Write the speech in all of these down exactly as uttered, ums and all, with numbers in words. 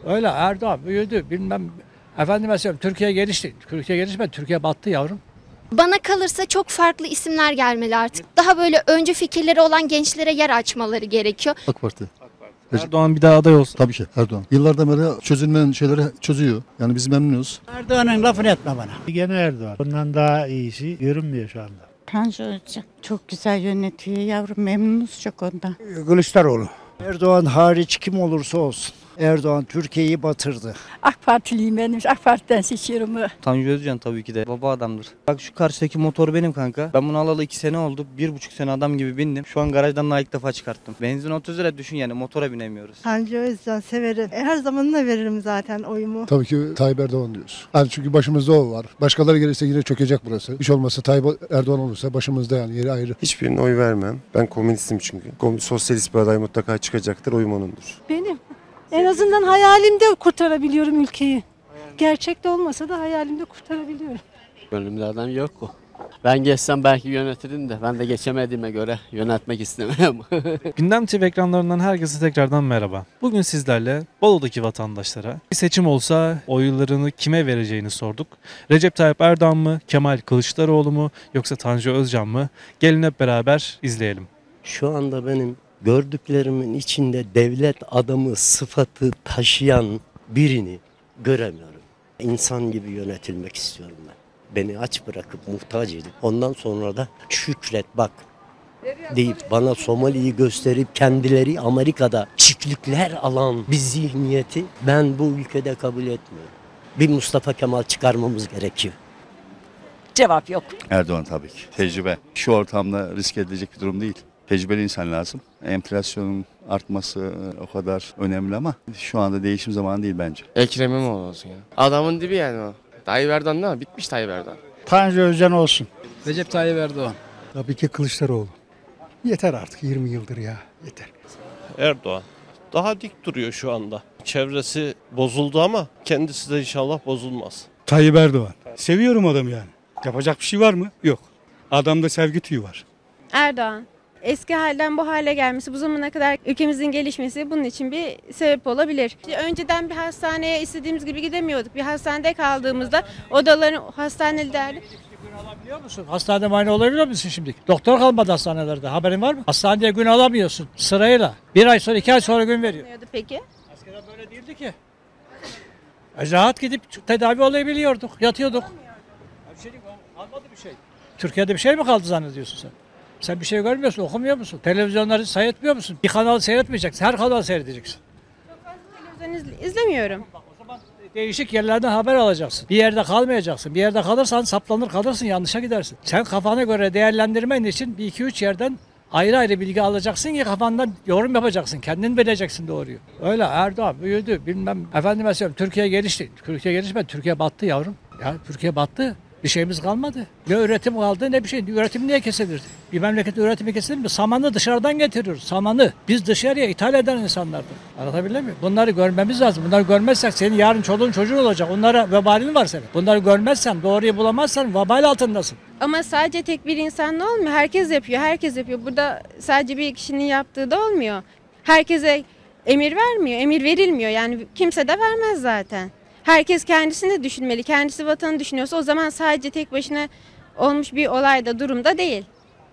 Öyle Erdoğan büyüdü bilmem. Efendime söyleyeyim Türkiye gelişti. Türkiye gelişmedi. Türkiye battı yavrum. Bana kalırsa çok farklı isimler gelmeli artık. Daha böyle öncü fikirleri olan gençlere yer açmaları gerekiyor. AK Parti. Erdoğan bir daha aday olsun. Tabii ki Erdoğan. Yıllardan beri çözülmeyen şeyleri çözüyor. Yani biz memnunuz. Erdoğan'ın lafını etme bana. Gene Erdoğan. Bundan daha iyisi görünmüyor şu anda. Tanju Özcan çok güzel yönetiyor yavrum, memnunuz çok ondan. Kılıçdaroğlu. Erdoğan hariç kim olursa olsun. Erdoğan Türkiye'yi batırdı. AK Partiliyim benim. AK Parti'den seçiyorum. Tanju Özcan tabii ki de baba adamdır. Bak şu karşıdaki motor benim kanka. Ben bunu alalı iki sene oldu. Bir buçuk sene adam gibi bindim. Şu an garajdan daha ilk defa çıkarttım. Benzin otuz lira düşün yani motora binemiyoruz. Tanju Özcan severim. E, her zaman da veririm zaten oyumu. Tabii ki Tayyip Erdoğan diyoruz. Yani çünkü başımızda o var. Başkaları gelirse yine çökecek burası. Hiç olmazsa Tayyip Erdoğan olursa başımızda yani yeri ayrı. Hiçbirine oy vermem. Ben komünistim çünkü. Sosyalist bir aday mutlaka çıkacaktır. Oyum onundur. Benim. En azından hayalimde kurtarabiliyorum ülkeyi. Gerçekte olmasa da hayalimde kurtarabiliyorum. Gönlümde adam yok o. Ben geçsem belki yönetirim de ben de geçemediğime göre yönetmek istemem. Gündem T V ekranlarından herkese tekrardan merhaba. Bugün sizlerle Bolu'daki vatandaşlara bir seçim olsa oylarını kime vereceğini sorduk. Recep Tayyip Erdoğan mı, Kemal Kılıçdaroğlu mu yoksa Tanju Özcan mı? Gelin hep beraber izleyelim. Şu anda benim gördüklerimin içinde devlet adamı sıfatı taşıyan birini göremiyorum. İnsan gibi yönetilmek istiyorum ben. Beni aç bırakıp muhtaç edip ondan sonra da şükret bak deyip bana Somali'yi gösterip kendileri Amerika'da çiftlikler alan bir zihniyeti ben bu ülkede kabul etmiyorum. Bir Mustafa Kemal çıkarmamız gerekiyor. Cevap yok. Erdoğan tabii ki. Tecrübe. Şu ortamda risk edilecek bir durum değil. Tecrübeli insan lazım. Enflasyonun artması o kadar önemli ama şu anda değişim zamanı değil bence. Ekrem İmamoğlu olsun ya. Adamın dibi yani o. Tayyip Erdoğan ne? Bitmiş Tayyip Erdoğan. Tanju Özcan olsun. Recep Tayyip Erdoğan. Tabii ki Kılıçdaroğlu. Yeter artık yirmi yıldır ya. Yeter. Erdoğan. Daha dik duruyor şu anda. Çevresi bozuldu ama kendisi de inşallah bozulmaz. Tayyip Erdoğan. Seviyorum adamı yani. Yapacak bir şey var mı? Yok. Adamda sevgi tüyü var. Erdoğan. Eski halden bu hale gelmesi, bu zamana kadar ülkemizin gelişmesi bunun için bir sebep olabilir. Önceden bir hastaneye istediğimiz gibi gidemiyorduk. Bir hastanede kaldığımızda odaların hastanelerde... Gün alabiliyor musun? Hastanede muayene olabiliyor musun şimdi? Doktor kalmadı hastanelerde. Haberin var mı? Hastaneye gün alamıyorsun sırayla. Bir ay sonra, iki ay sonra gün veriyor. Peki? Eskiden böyle değildi ki. E, rahat gidip tedavi olabiliyorduk, yatıyorduk. Bir şey değil, kalmadı bir şey. Türkiye'de bir şey mi kaldı zannediyorsun sen? Sen bir şey görmüyorsun, okumuyor musun? Televizyonları seyretmiyor musun? Bir kanalı seyretmeyeceksin, her kanalı seyredeceksin. Çok fazla televizyon izle- izlemiyorum. O zaman değişik yerlerden haber alacaksın. Bir yerde kalmayacaksın. Bir yerde kalırsan saplanır kalırsın, yanlışa gidersin. Sen kafana göre değerlendirmen için bir iki üç yerden ayrı ayrı bilgi alacaksın ki kafandan yorum yapacaksın. Kendin bileceksin doğruyu. Öyle Erdoğan büyüdü bilmem. Efendime söyleyeyim Türkiye gelişti. Türkiye gelişmedi. Türkiye battı yavrum. Ya Türkiye battı. Bir şeyimiz kalmadı. Ne üretim kaldı ne bir şey. Üretim niye kesilir? Bir memleketin üretimi kesilir mi? Samanı dışarıdan getiriyoruz. Samanı. Biz dışarıya ithal eden insanlardır. Anlatabildim mi? Bunları görmemiz lazım. Bunları görmezsek senin yarın çoluğun çocuğun olacak. Onlara vebalin var senin. Bunları görmezsen, doğruyu bulamazsan vebal altındasın. Ama sadece tek bir insanla olmuyor. Herkes yapıyor, herkes yapıyor. Burada sadece bir kişinin yaptığı da olmuyor. Herkese emir vermiyor, emir verilmiyor. Yani kimse de vermez zaten. Herkes kendisini düşünmeli. Kendisi vatanı düşünüyorsa o zaman sadece tek başına olmuş bir olayda, durumda değil.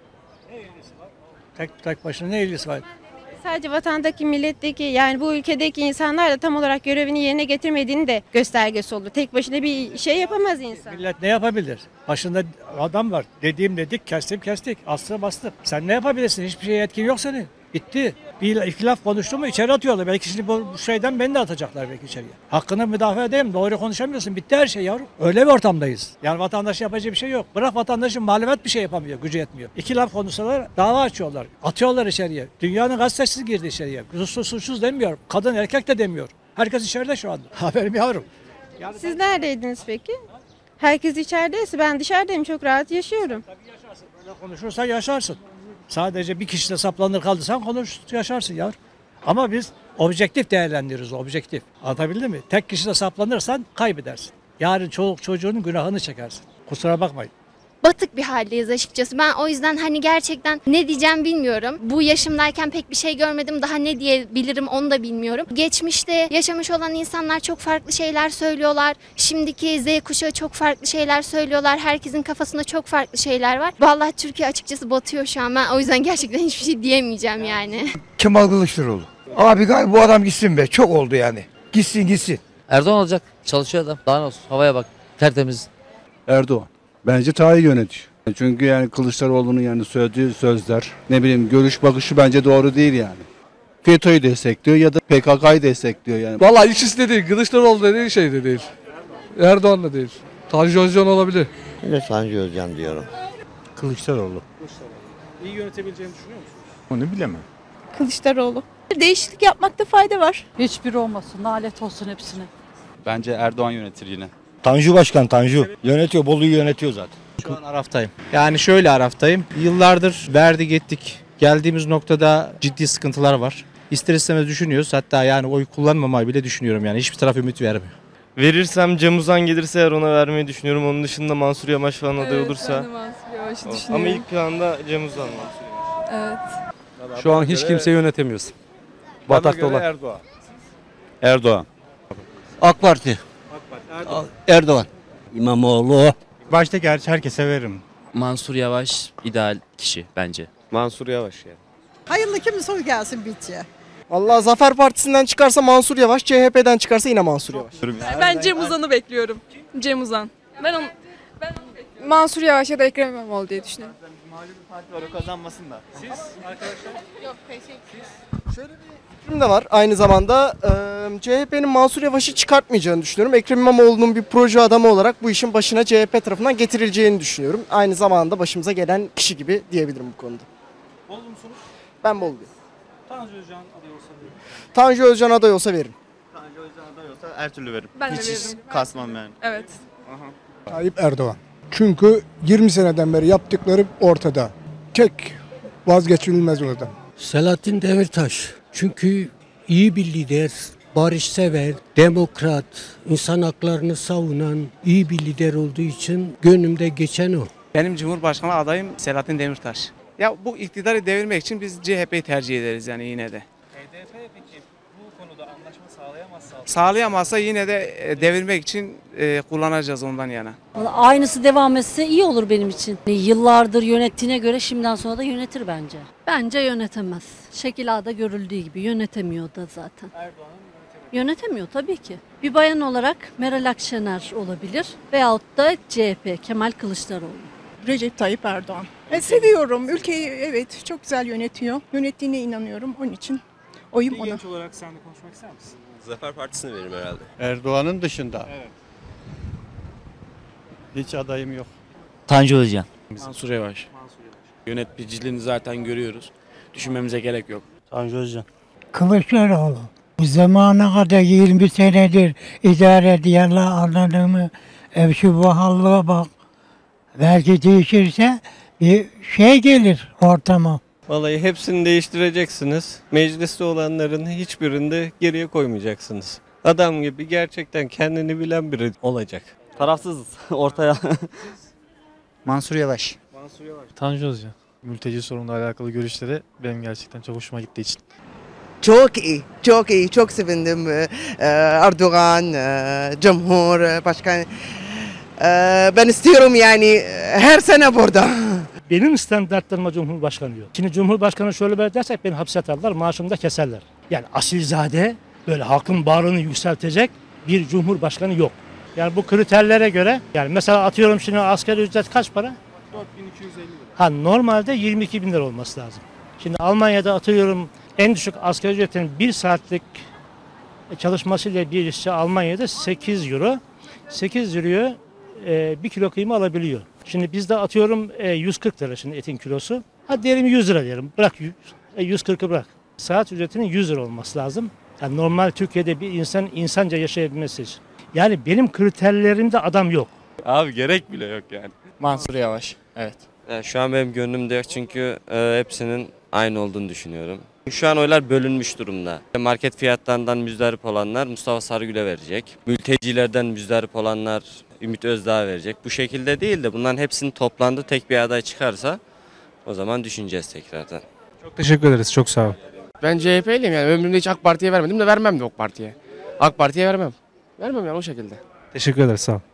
Ne ilgisi var? Tek, tek başına ne ilgisi var? Sadece vatandaki, milletteki yani bu ülkedeki insanlar da tam olarak görevini yerine getirmediğini de göstergesi olur. Tek başına bir şey yapamaz insan. Millet ne yapabilir? Başında adam var. Dediğim dedik, kestim kestik. Aslı bastım. Sen ne yapabilirsin? Hiçbir şeye etkin yok senin. Bitti. Bir iki laf konuştu mu içeri atıyorlar. Belki şimdi bu şeyden beni de atacaklar belki içeriye. Hakkını müdafaa edeyim. Doğru konuşamıyorsun. Bitti her şey yavrum. Öyle bir ortamdayız. Yani vatandaş yapacağı bir şey yok. Bırak vatandaşın muhalefet bir şey yapamıyor. Gücü yetmiyor. İki laf konuşsalar dava açıyorlar. Atıyorlar içeriye. Dünyanın gazetesi girdi içeriye. Suçsuz suçsuz demiyor. Kadın erkek de demiyor. Herkes içeride şu anda. Haberim yavrum. Yani Siz neredeydiniz peki? Herkes içerideyse ben dışarıdayım. Çok rahat yaşıyorum. Tabii yaşarsın. Böyle konuşursan yaşarsın. Sadece bir kişi de saplanır kaldıysan konuş yaşarsın yavrum. Ama biz objektif değerlendiriyoruz, objektif. Anlatabildim mi? Tek kişi de saplanırsan kaybedersin. Yarın çoluk çocuğunun günahını çekersin. Kusura bakmayın. batık bir haldeyiz açıkçası. Ben o yüzden hani gerçekten ne diyeceğim bilmiyorum. Bu yaşımdayken pek bir şey görmedim. Daha ne diyebilirim onu da bilmiyorum. Geçmişte yaşamış olan insanlar çok farklı şeyler söylüyorlar. Şimdiki Z kuşağı çok farklı şeyler söylüyorlar. Herkesin kafasında çok farklı şeyler var. Vallahi Türkiye açıkçası batıyor şu an. Ben o yüzden gerçekten hiçbir şey diyemeyeceğim yani. Kemal Kılıçdaroğlu. Abi galiba bu adam gitsin be. Çok oldu yani. Gitsin gitsin. Erdoğan olacak. Çalışıyor adam. Daha ne olsun. Havaya bak. Tertemiz. Erdoğan. Bence tarihi yönetiyor. Çünkü yani Kılıçdaroğlu'nun yani söylediği sözler, ne bileyim görüş bakışı bence doğru değil yani. FETÖ'yü destekliyor ya da P K K'yı destekliyor yani. Vallahi ikisi de değil. Kılıçdaroğlu dediği şey de değil. Erdoğan da değil. Tanju Özcan olabilir. Yine Tanju Özcan diyorum. Kılıçdaroğlu. İyi yönetebileceğini düşünüyor musunuz? Onu bilemem. Kılıçdaroğlu. Değişiklik yapmakta fayda var. Hiçbiri olmasın. Nalet olsun hepsine. Bence Erdoğan yönetir yine. Tanju Başkan, Tanju. Yönetiyor, Bolu'yu yönetiyor zaten. Şu an Araf'tayım. Yani şöyle Araf'tayım. Yıllardır verdik ettik. Geldiğimiz noktada ciddi sıkıntılar var. İster istemez düşünüyoruz. Hatta yani oy kullanmamayı bile düşünüyorum yani. Hiçbir taraf ümit vermiyor. Verirsem Cem Uzan gelirse eğer ona vermeyi düşünüyorum. Onun dışında Mansur Yavaş falan aday Evet, olursa. ben de Mansur Yavaş'ı O- düşünüyorum. Ama ilk planda Cem Uzan Mansur Yavaş. Evet. Şu an hiç kimse yönetemiyoruz. Batakta olan. Erdoğan. Erdoğan. AK Parti. Erdoğan. İmamoğlu. Baştaki hariç herkese veririm. Mansur Yavaş ideal kişi bence. Mansur Yavaş yani. Hayırlı kimin soru gelsin bitçe. Allah Zafer Partisi'nden çıkarsa Mansur Yavaş, C H P'den çıkarsa yine Mansur Yavaş. Ben Cem Uzan'ı bekliyorum. Cem Uzan. Ben onu ben onu Mansur Yavaş ya da Ekrem İmamoğlu diye düşünüyorum. Parti var o kazanmasın da. Siz arkadaşlar? Yok teşekkür. Şöyle bir fikrim de var. Aynı zamanda e, C H P'nin Mansur Yavaş'ı çıkartmayacağını düşünüyorum. Ekrem İmamoğlu'nun bir proje adamı olarak bu işin başına C H P tarafından getirileceğini düşünüyorum. Aynı zamanda başımıza gelen kişi gibi diyebilirim bu konuda. Bolu musunuz? Ben Bolu'yum. Tanju Özcan aday olsa veririm. Tanju Özcan aday olsa veririm. Tanju Özcan aday olsa her türlü veririm. Ben de Hiç veririm. kasmam yani. Evet. Tayyip Erdoğan. Çünkü yirmi seneden beri yaptıkları ortada. Tek vazgeçilmez o adam. Selahattin Demirtaş. Çünkü iyi bir lider, barışsever, demokrat, insan haklarını savunan iyi bir lider olduğu için gönlümde geçen o. Benim Cumhurbaşkanı adayım Selahattin Demirtaş. Ya bu iktidarı devirmek için biz C H P'yi tercih ederiz yani yine de. H D P peki bu konuda anlaşma sağlayamazsa? Sağlayamazsa yine de e, devirmek için e, kullanacağız ondan yana. Aynısı devam etse iyi olur benim için. Yıllardır yönettiğine göre şimdiden sonra da yönetir bence. Bence yönetemez. Şekil A'da görüldüğü gibi yönetemiyor da zaten. Erdoğan'ın Yönetemiyor tabii ki. Bir bayan olarak Meral Akşener olabilir veyahut da C H P Kemal Kılıçdaroğlu. Recep Tayyip Erdoğan. Ben seviyorum. Ülkeyi evet çok güzel yönetiyor. Yönettiğine inanıyorum. Onun için oyum Bir ona. genç olarak sen de konuşmak ister misin? Zafer Partisi'ne veririm herhalde. Erdoğan'ın dışında. Evet. Hiç adayım yok. Tanju Özcan. Mansur Yavaş. Yöneticiliğini zaten görüyoruz. Düşünmemize gerek yok. Tanju Özcan. Kılıçdaroğlu. Bu zamana kadar yirmi senedir idare ediyorlar anladığımı. E şu pahalılığa bak. Belki değişirse bir şey gelir ortama. Vallahi hepsini değiştireceksiniz. Mecliste olanların hiçbirini geriye koymayacaksınız. Adam gibi gerçekten kendini bilen biri olacak. Tarafsızız ortaya. Mansur Yavaş. Mansur Yavaş. Tanju Özcan. Mülteci sorunla alakalı görüşleri benim gerçekten çok hoşuma gittiği için. Çok iyi, çok iyi, çok sevindim. Ee, Erdoğan, e, Cumhurbaşkanı. Ee, ben istiyorum yani her sene burada. Benim standartlarıma Cumhurbaşkanı yok. Şimdi Cumhurbaşkanı şöyle böyle dersek beni hapse atarlar, maaşımı da keserler. Yani asilzade böyle halkın bağrını yükseltecek bir Cumhurbaşkanı yok. Yani bu kriterlere göre yani mesela atıyorum şimdi asgari ücret kaç para? dört bin iki yüz elli lira. Ha normalde yirmi iki bin lira olması lazım. Şimdi Almanya'da atıyorum en düşük asgari ücretin bir saatlik çalışmasıyla bir işçi Almanya'da sekiz euro. sekiz euroya e, bir kilo kıyma alabiliyor. Şimdi bizde atıyorum e, yüz kırk lira şimdi etin kilosu. Hadi diyelim yüz lira diyelim. Bırak e, yüz kırkı bırak. Saat ücretinin yüz lira olması lazım. Yani normal Türkiye'de bir insan insanca yaşayabilmesi için. Yani benim kriterlerimde adam yok. Abi gerek bile yok yani. Mansur Yavaş. Evet. Yani şu an benim gönlümde yok çünkü e, hepsinin aynı olduğunu düşünüyorum. Şu an oylar bölünmüş durumda. Market fiyatlarından müzdarip olanlar Mustafa Sarıgül'e verecek. Mültecilerden müzdarip olanlar Ümit Özdağ verecek. Bu şekilde değil de bunların hepsinin toplandığı tek bir aday çıkarsa o zaman düşüneceğiz tekrardan. Çok teşekkür ederiz. Çok sağ ol. Ben C H P'liyim yani ömrümde hiç AK Parti'ye vermedim de vermem de AK Parti'ye. AK Parti'ye vermem. Vermem yani o şekilde. Teşekkür ederiz. Sağ ol.